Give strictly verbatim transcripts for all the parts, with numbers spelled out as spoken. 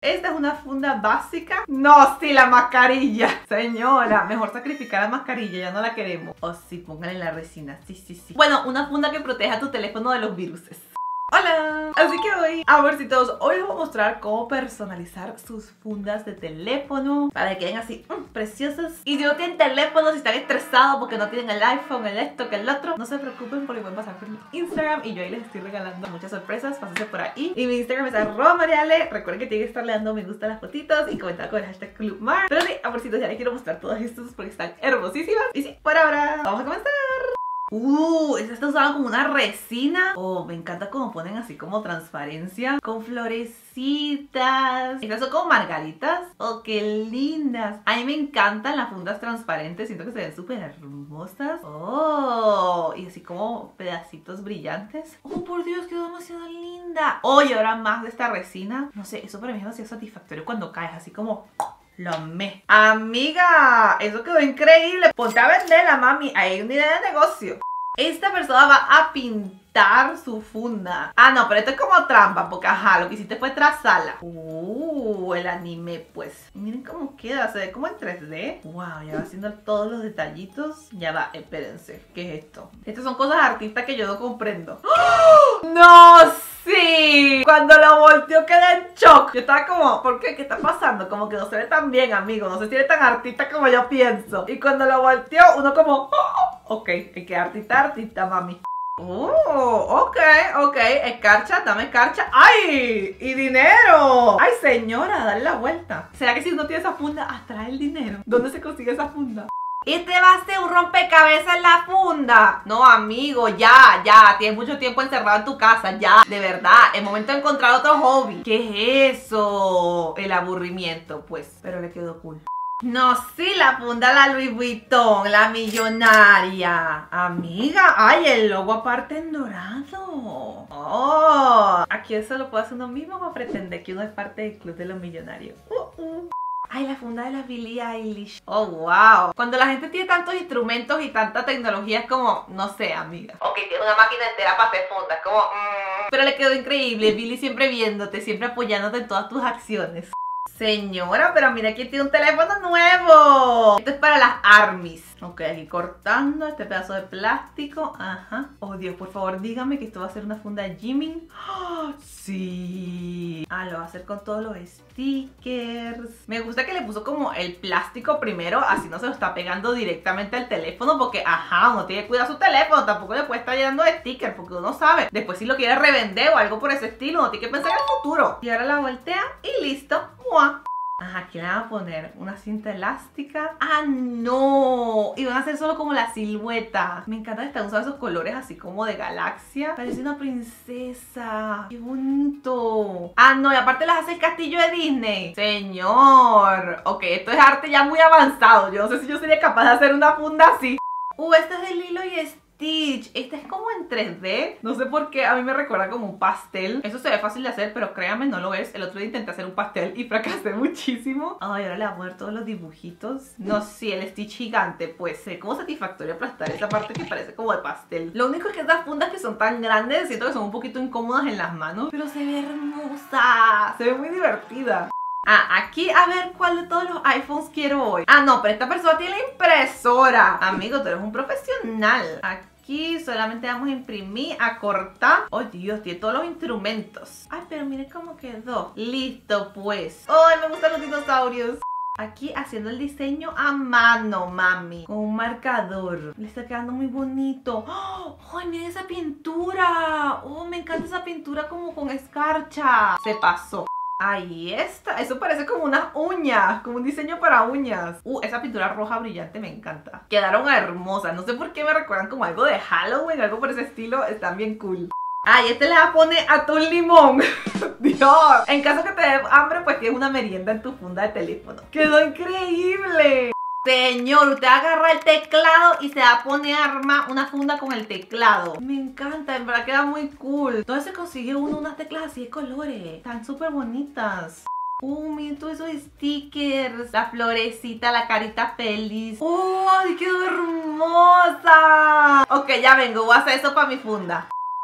Esta es una funda básica. No, sí, la mascarilla. Señora, mejor sacrificar la mascarilla, ya no la queremos. O sí, póngale la resina, sí, sí, sí. Bueno, una funda que proteja tu teléfono de los viruses. Hola, así que hoy, amorcitos, hoy les voy a mostrar cómo personalizar sus fundas de teléfono para que queden así, mmm, preciosas. Y si no tienen teléfono, si están estresados porque no tienen el iPhone, el esto, que el otro, no se preocupen porque pueden pasar por mi Instagram y yo ahí les estoy regalando muchas sorpresas. Pásense por ahí. Y mi Instagram es arroba mariale. Recuerden que tienen que estar dando me gusta a las fotitos y comentar con el hashtag clubmar. Pero sí, amorcitos, ya les quiero mostrar todas estas porque están hermosísimas. Y sí, por ahora, vamos a comenzar. Uh, esta está usada como una resina. Oh, me encanta cómo ponen así como transparencia con florecitas. Estas son como margaritas. Oh, qué lindas. A mí me encantan las fundas transparentes. Siento que se ven súper hermosas. Oh, y así como pedacitos brillantes. Oh, por Dios, quedó demasiado linda. Oh, y ahora más de esta resina. No sé, eso para mí es demasiado satisfactorio cuando caes así como... Lo amé. Amiga, eso quedó increíble. Ponte a venderla, mami. Hay una idea de negocio. Esta persona va a pintar su funda. Ah, no, pero esto es como trampa, porque ajá, lo que hiciste fue trazarla. Uh, el anime, pues. Miren cómo queda, se ve como en tres D. Wow, ya va haciendo todos los detallitos. Ya va, espérense. ¿Qué es esto? Estas son cosas artistas que yo no comprendo. ¡Oh! ¡No! ¡Sí! Cuando lo volteó quedé en shock. Yo estaba como, ¿por qué? ¿Qué está pasando? Como que no se ve tan bien, amigo. No sé si eres tan artista como yo pienso. Y cuando lo volteó, uno como, oh, ok, hay que artista, artista, mami. Oh, ok, ok. Escarcha, dame escarcha. ¡Ay! ¡Y dinero! ¡Ay, señora! Dale la vuelta. ¿Será que si uno tiene esa funda, atrae el dinero? ¿Dónde se consigue esa funda? Este va a ser un rompecabezas en la funda. No, amigo, ya, ya. Tienes mucho tiempo encerrado en tu casa, ya. De verdad, es momento de encontrar otro hobby. ¿Qué es eso? El aburrimiento, pues. Pero le quedó cool. No, sí, la funda la Louis Vuitton, la millonaria. Amiga, ay, el logo aparte en dorado. Oh, aquí eso lo puede hacer uno mismo para pretender que uno es parte del club de los millonarios. Uh, uh. Ay, la funda de la Billie Eilish. Oh, wow. Cuando la gente tiene tantos instrumentos y tanta tecnología es como, no sé, amiga. Ok, tiene una máquina entera para hacer fundas, como... Mm. Pero le quedó increíble. Billie siempre viéndote, siempre apoyándote en todas tus acciones. Señora, pero mira, aquí tiene un teléfono nuevo. Esto es para las armies. Ok, aquí cortando este pedazo de plástico. Ajá. Oh, Dios, por favor, dígame que esto va a ser una funda de Jimin. ¡Oh, sí! Ah, lo va a hacer con todos los stickers. Me gusta que le puso como el plástico primero, así no se lo está pegando directamente al teléfono, porque, ajá, uno tiene que cuidar su teléfono. Tampoco le puede estar llenando de stickers, porque uno sabe. Después si lo quiere revender o algo por ese estilo, uno tiene que pensar en el futuro. Y ahora la voltea y listo. ¡Mua! Ajá, aquí le van a poner una cinta elástica. ¡Ah, no! Y van a hacer solo como la silueta. Me encanta que están usando esos colores así como de galaxia. Parece una princesa. ¡Qué bonito! Ah, no, y aparte las hace el castillo de Disney. Señor. Ok, esto es arte ya muy avanzado. Yo no sé si yo sería capaz de hacer una funda así. Uh, este es de Lilo y Stitch. Este es como en tres D. No sé por qué, a mí me recuerda como un pastel. Eso se ve fácil de hacer, pero créanme, no lo es. El otro día intenté hacer un pastel y fracasé muchísimo. Ay, ahora le voy a poner todos los dibujitos. No, sí, el Stitch gigante. Pues sé como satisfactorio aplastar esa parte que parece como de pastel. Lo único es que estas fundas que son tan grandes, siento que son un poquito incómodas en las manos, pero se ve hermosa. Se ve muy divertida. Ah, aquí a ver cuál de todos los iPhones quiero hoy. Ah, no, pero esta persona tiene la impresora. Amigo, tú eres un profesional. Aquí solamente vamos a imprimir, a cortar. Oh, Dios, tiene todos los instrumentos. Ay, pero miren cómo quedó. Listo, pues. Ay, me gustan los dinosaurios. Aquí haciendo el diseño a mano, mami. Con un marcador. Le está quedando muy bonito. ¡Oh! ¡Ay, miren esa pintura! Oh, me encanta esa pintura como con escarcha. Se pasó. Ahí está, eso parece como unas uñas, como un diseño para uñas. Uh, esa pintura roja brillante me encanta. Quedaron hermosas, no sé por qué me recuerdan como algo de Halloween, algo por ese estilo, están bien cool. Ah, y este le va a poner atún limón. Dios, en caso que te dé hambre, pues tienes una merienda en tu funda de teléfono. ¡Quedó increíble! Señor, usted agarra el teclado y se va a poner a armar una funda con el teclado. Me encanta, en verdad queda muy cool. Entonces se consigue uno unas teclas así de colores. Están súper bonitas. Uh, miren todos esos stickers. La florecita, la carita feliz. ¡Oh, quedó hermosa! Ok, ya vengo, voy a hacer eso para mi funda.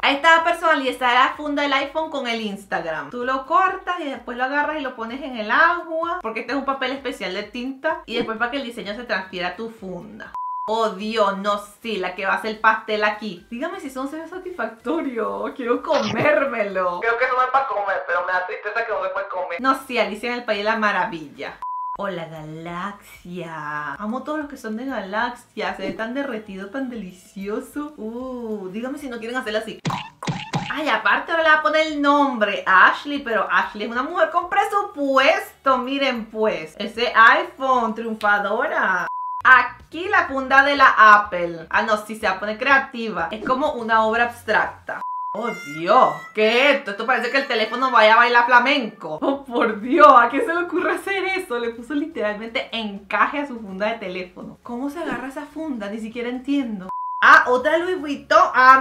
Ahí está personalizada la funda del iPhone con el Instagram. Tú lo cortas y después lo agarras y lo pones en el agua, porque este es un papel especial de tinta, y después para que el diseño se transfiera a tu funda. Oh Dios, no, sí, la que va a hacer el pastel aquí. Dígame si son se ve satisfactorio. Quiero comérmelo. Creo que eso no es para comer, pero me da tristeza que no se puede comer. No, sí, Alicia en el País de la Maravilla. Oh, la galaxia. Amo todos los que son de galaxia. Se ve tan derretido, tan delicioso. Uh, dígame si no quieren hacerlo así. Ay, aparte ahora le va a poner el nombre Ashley, pero Ashley es una mujer con presupuesto. Miren pues, ese iPhone, triunfadora. Aquí la funda de la Apple. Ah, no, sí, se va a poner creativa. Es como una obra abstracta. Oh, Dios, ¿qué es esto? Esto parece que el teléfono vaya a bailar flamenco. Oh, por Dios, ¿a quién se le ocurre hacer eso? Le puso literalmente encaje a su funda de teléfono. ¿Cómo se agarra esa funda? Ni siquiera entiendo. Ah, otra Louis Vuitton.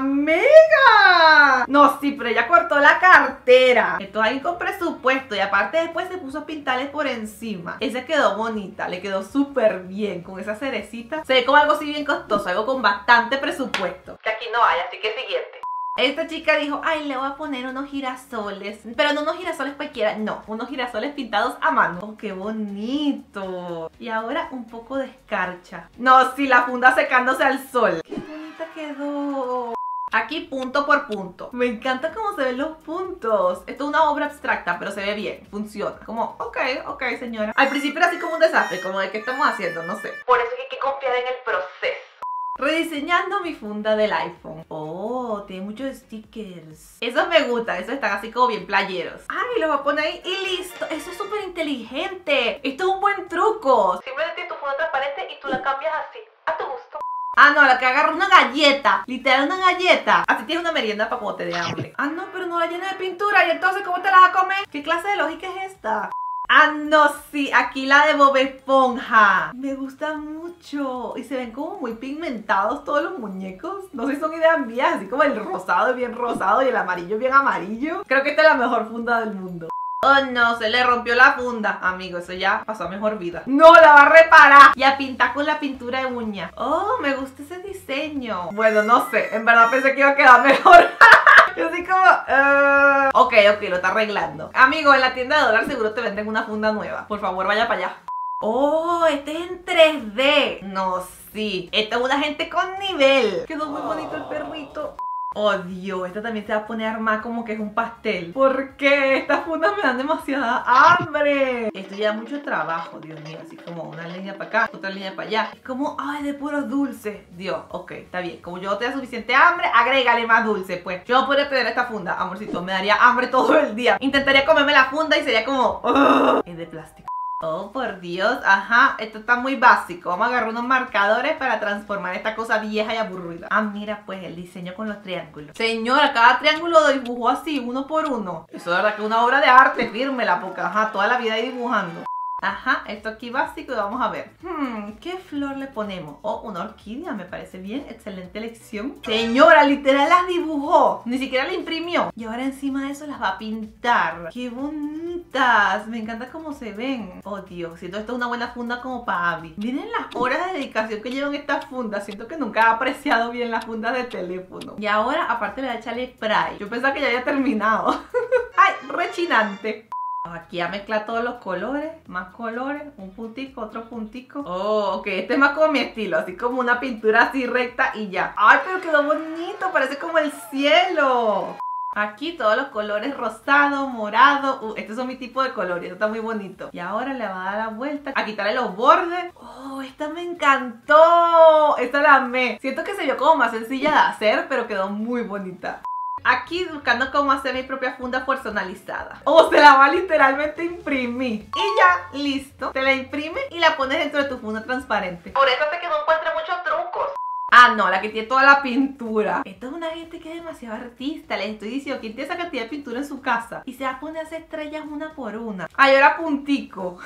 ¡Amiga! No, sí, pero ella cortó la cartera. Esto es alguien con presupuesto. Y aparte después se puso a pintarle por encima. Esa quedó bonita, le quedó súper bien. Con esa cerecita. Se ve como algo así bien costoso, algo con bastante presupuesto. Que aquí no hay, así que siguiente. Esta chica dijo, ay, le voy a poner unos girasoles. Pero no unos girasoles cualquiera, no. Unos girasoles pintados a mano. Oh, qué bonito. Y ahora un poco de escarcha. No, sí, la funda secándose al sol. Qué bonita quedó. Aquí punto por punto. Me encanta cómo se ven los puntos. Esto es una obra abstracta, pero se ve bien. Funciona. Como, ok, ok, señora. Al principio era así como un desastre. Como de qué estamos haciendo, no sé. Por eso es que hay que confiar en el proceso. Rediseñando mi funda del iPhone. Oh, tiene muchos stickers. Esos me gustan, esos están así como bien playeros. Ay, los voy a poner ahí y listo. Eso es súper inteligente. Esto es un buen truco. Simplemente tu funda transparente y tú la cambias así, a tu gusto. Ah, no, la que agarra una galleta. Literal, una galleta. Así tienes una merienda para cuando te dé hambre. Ah, no, pero no la llena de pintura. Y entonces, ¿cómo te la vas a comer? ¿Qué clase de lógica es esta? Ah, no, sí, aquí la de Bob Esponja. Me gusta mucho. Y se ven como muy pigmentados todos los muñecos. No sé si son ideas mías, así como el rosado es bien rosado y el amarillo es bien amarillo. Creo que esta es la mejor funda del mundo. Oh no, se le rompió la funda. Amigo, eso ya pasó a mejor vida. No, la va a reparar. Y a pintar con la pintura de uña. Oh, me gusta ese diseño. Bueno, no sé, en verdad pensé que iba a quedar mejor. Yo así como, uh... ok, ok, lo está arreglando. Amigo, en la tienda de dólar seguro te venden una funda nueva. Por favor, vaya para allá. Oh, este es en tres D. No, sí, esta es una gente con nivel. Quedó muy bonito el perrito. Oh Dios, esta también se va a poner a armar como que es un pastel. ¿Por qué? Estas fundas me dan demasiada hambre. Esto lleva mucho trabajo, Dios mío. Así como una línea para acá, otra línea para allá. Es como, ay, de puros dulces. Dios, ok, está bien. Como yo no tengo suficiente hambre, agrégale más dulce. Pues yo no podría tener esta funda, amorcito. Me daría hambre todo el día. Intentaría comerme la funda y sería como, ugh, es de plástico. Oh, por Dios, ajá, esto está muy básico. Vamos a agarrar unos marcadores para transformar esta cosa vieja y aburrida. Ah, mira pues el diseño con los triángulos. Señora, cada triángulo lo dibujó así, uno por uno. Eso es verdad que es una obra de arte, fírmela, porque ajá, toda la vida ahí dibujando. Ajá, esto aquí básico y vamos a ver. Hmm, ¿qué flor le ponemos? Oh, una orquídea, me parece bien. Excelente elección. Señora, literal las dibujó. Ni siquiera la imprimió. Y ahora encima de eso las va a pintar. ¡Qué bonitas! Me encanta cómo se ven. Oh, Dios, siento esto es una buena funda como para Abby. Miren las horas de dedicación que llevan estas fundas. Siento que nunca he apreciado bien las fundas de teléfono. Y ahora, aparte, le voy a echarle spray. Yo pensaba que ya había terminado. ¡Ay, rechinante! Aquí a mezclar todos los colores, más colores, un puntico, otro puntico. Oh, ok, este es más como mi estilo, así como una pintura así recta y ya. Ay, pero quedó bonito, parece como el cielo. Aquí todos los colores rosado, morado. Uh, estos son mi tipo de colores, esto está muy bonito. Y ahora le va a dar la vuelta, a quitarle los bordes. Oh, esta me encantó. Esta la amé. Siento que se vio como más sencilla de hacer, pero quedó muy bonita. Aquí buscando cómo hacer mi propia funda personalizada. O se la va a literalmente imprimir. Y ya, listo. Te la imprime y la pones dentro de tu funda transparente. Por eso hace que no encuentre muchos trucos. Ah, no, la que tiene toda la pintura. Esto es una gente que es demasiado artista. Les estoy diciendo, ¿quién tiene esa cantidad de pintura en su casa? Y se va a poner a hacer estrellas una por una. Ay, ahora puntico.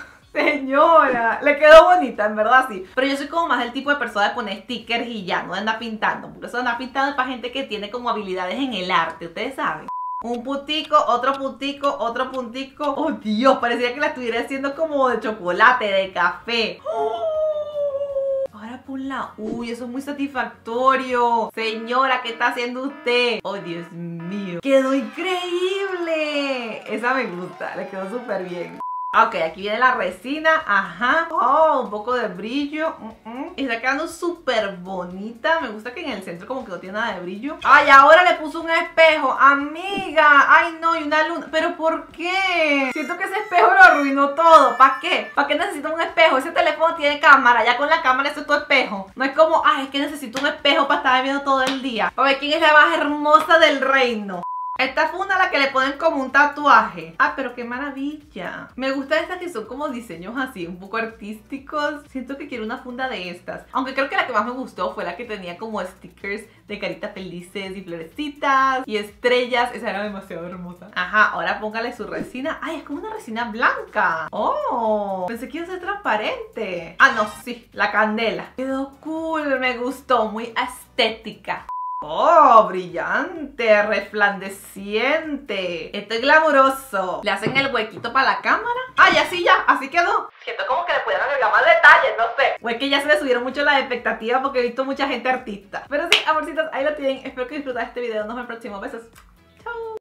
Señora, le quedó bonita, en verdad sí. Pero yo soy como más del tipo de persona de poner stickers y ya, no de andar pintando. Porque eso de andar pintando es para gente que tiene como habilidades en el arte, ustedes saben. Un puntico, otro puntico, otro puntico. Oh Dios, parecía que la estuviera haciendo como de chocolate, de café. Ahora con la uña, eso es muy satisfactorio. Señora, ¿qué está haciendo usted? Oh, Dios mío, quedó increíble. Esa me gusta, le quedó súper bien. Ok, aquí viene la resina, ajá. Oh, un poco de brillo. uh -uh. Está quedando súper bonita. Me gusta que en el centro como que no tiene nada de brillo. Ay, ahora le puso un espejo, amiga. Ay, no, y una luna. ¿Pero por qué? Siento que ese espejo lo arruinó todo. ¿Para qué? ¿Para qué necesito un espejo? Ese teléfono tiene cámara. Ya con la cámara eso es tu espejo. No es como, ay, es que necesito un espejo para estar viendo todo el día. A ver, ¿quién es la más hermosa del reino? Esta funda a la que le ponen como un tatuaje. Ah, pero qué maravilla. Me gustan estas que son como diseños así, un poco artísticos. Siento que quiero una funda de estas. Aunque creo que la que más me gustó fue la que tenía como stickers de caritas felices y florecitas y estrellas. Esa era demasiado hermosa. Ajá, ahora póngale su resina. Ay, es como una resina blanca. Oh, pensé que iba a ser transparente. Ah, no, sí, la candela. Quedó cool, me gustó, muy estética. Oh, brillante, resplandeciente. Esto es glamuroso. Le hacen el huequito para la cámara. Ay, así ya, así quedó. Siento como que le pueden agregar más detalles, no sé. O es que ya se le subieron mucho las expectativas porque he visto mucha gente artista. Pero sí, amorcitos, ahí lo tienen. Espero que disfruten este video. Nos vemos en el próximo. Besos. Chao.